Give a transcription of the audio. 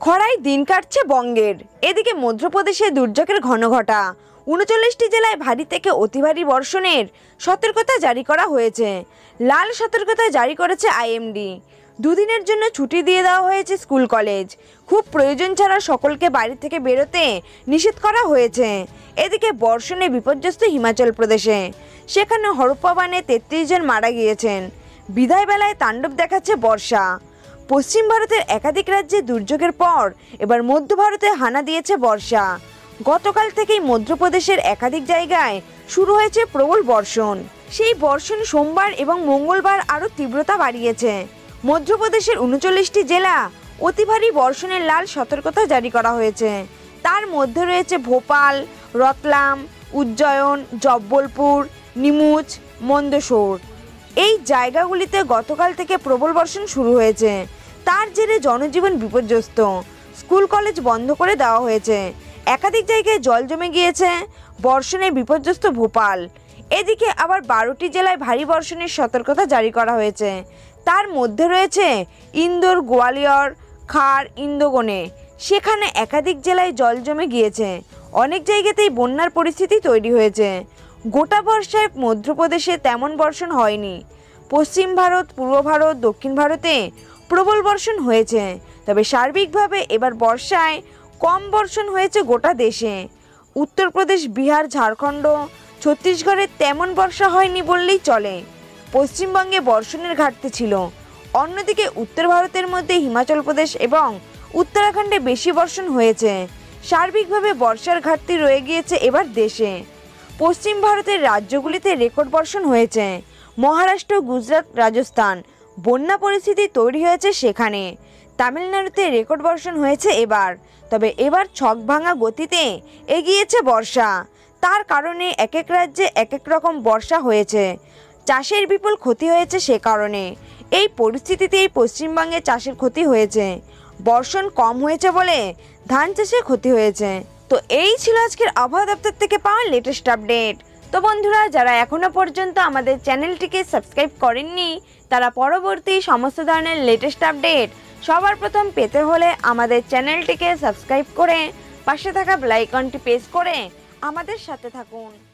খরায় দিন কাটছে বঙ্গের। এদিকে মধ্যপ্রদেশে দুর্যোগের ঘনঘটা। ৩৯টি জেলায় ভারী থেকে অতি ভারী বর্ষণের সতর্কতা জারি করা হয়েছে। লাল সতর্কতা জারি করেছে আইএমডি। দুদিনের জন্য ছুটি দিয়ে দেওয়া হয়েছে স্কুল কলেজ। খুব প্রয়োজন ছাড়া সকলকে বাড়ি থেকে বেরোতে নিষেধ করা হয়েছে। এদিকে বর্ষণে বিপর্যস্ত হিমাচল প্রদেশে, সেখানে হরপ্পা বানে ৩৩ জন মারা গিয়েছেন। বিদায় বেলায় তাণ্ডব দেখাচ্ছে বর্ষা। পশ্চিম ভারতের একাধিক রাজ্যে দুর্যোগের পর এবার মধ্য ভারতে হানা দিয়েছে বর্ষা। গতকাল থেকেই মধ্যপ্রদেশের একাধিক জায়গায় শুরু হয়েছে প্রবল বর্ষণ। সেই বর্ষণ সোমবার এবং মঙ্গলবার আরও তীব্রতা বাড়িয়েছে। মধ্যপ্রদেশের ৩৯টি জেলা অতি ভারী বর্ষণের লাল সতর্কতা জারি করা হয়েছে। তার মধ্যে রয়েছে ভোপাল, রতলাম, উজ্জয়ন, জব্বলপুর, নিমুচ, মন্দসৌর। এই জায়গাগুলিতে গতকাল থেকে প্রবল বর্ষণ শুরু হয়েছে। তার জেরে জনজীবন বিপর্যস্ত। স্কুল কলেজ বন্ধ করে দেওয়া হয়েছে। একাধিক জায়গায় জল জমে গিয়েছে। বর্ষণে বিপর্যস্ত ভোপাল। এদিকে আবার 12টি জেলায় ভারী বর্ষণের সতর্কতা জারি করা হয়েছে। তার মধ্যে রয়েছে ইন্দোর, গোয়ালিয়র, খার, ইন্দোগনে। সেখানে একাধিক জেলায় জল জমে গিয়েছে। অনেক জায়গাতেই বন্যার পরিস্থিতি তৈরি হয়েছে। গোটা বর্ষায় মধ্যপ্রদেশে তেমন বর্ষণ হয়নি। পশ্চিম ভারত, পূর্ব ভারত, দক্ষিণ ভারতে প্রবল বর্ষণ হয়েছে। তবে সার্বিকভাবে এবার বর্ষায় কম বর্ষণ হয়েছে গোটা দেশে। উত্তরপ্রদেশ, বিহার, ঝাড়খণ্ড, ছত্তিশগড়ে তেমন বর্ষা হয়নি বললেই চলে। পশ্চিমবঙ্গে বর্ষণের ঘাটতি ছিল। অন্যদিকে উত্তর ভারতের মধ্যে হিমাচল প্রদেশ এবং উত্তরাখণ্ডে বেশি বর্ষণ হয়েছে। সার্বিকভাবে বর্ষার ঘাটতি রয়ে গিয়েছে এবার দেশে। পশ্চিম ভারতের রাজ্যগুলিতে রেকর্ড বর্ষণ হয়েছে। মহারাষ্ট্র, গুজরাট, রাজস্থান, বন্যা পরিস্থিতি তৈরি হয়েছে সেখানে। তামিলনাড়ুতে রেকর্ড বর্ষণ হয়েছে এবার। তবে এবার ছক ভাঙা গতিতে এগিয়েছে বর্ষা। তার কারণে এক এক রাজ্যে এক এক রকম বর্ষা হয়েছে। চাষের বিপুল ক্ষতি হয়েছে সে কারণে। এই পরিস্থিতিতেই পশ্চিমবঙ্গে চাষের ক্ষতি হয়েছে। বর্ষণ কম হয়েছে বলে ধান চাষে ক্ষতি হয়েছে। তো এই ছিল আজকের আবহাওয়া দপ্তর থেকে পাওয়া লেটেস্ট আপডেট। তো বন্ধুরা, যারা এখনও পর্যন্ত আমাদের চ্যানেলটিকে সাবস্ক্রাইব করেননি, তারা পরবর্তী সমস্ত ধরনের লেটেস্ট আপডেট সবার প্রথম পেতে হলে আমাদের চ্যানেলটিকে সাবস্ক্রাইব করে পাশে থাকা বেল আইকনটি প্রেস করে আমাদের সাথে থাকুন।